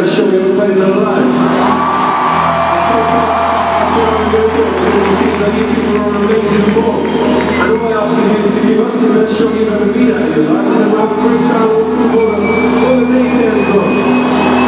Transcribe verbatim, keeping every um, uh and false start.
best show we ever played in our lives. And so far, I feel like we're going to do it because it seems like you people are on amazing form. And all I ask you is to give us the best show you've ever been at in your lives, and then we'll have a great time, we'll prove all the, all the naysayers wrong.